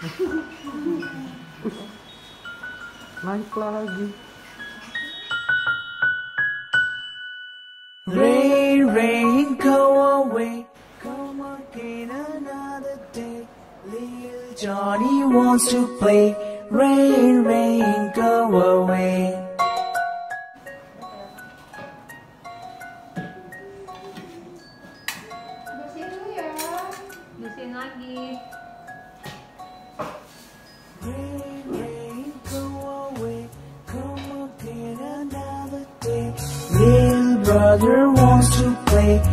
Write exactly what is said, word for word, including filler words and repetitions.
Naik lagi. Rain, rain, go away. Come again another day. Little Johnny wants to play. Rain, rain, go away. Bersihin dulu ya. Bersihin lagi. Rain, rain, go away. Come again another day. Little brother wants to play.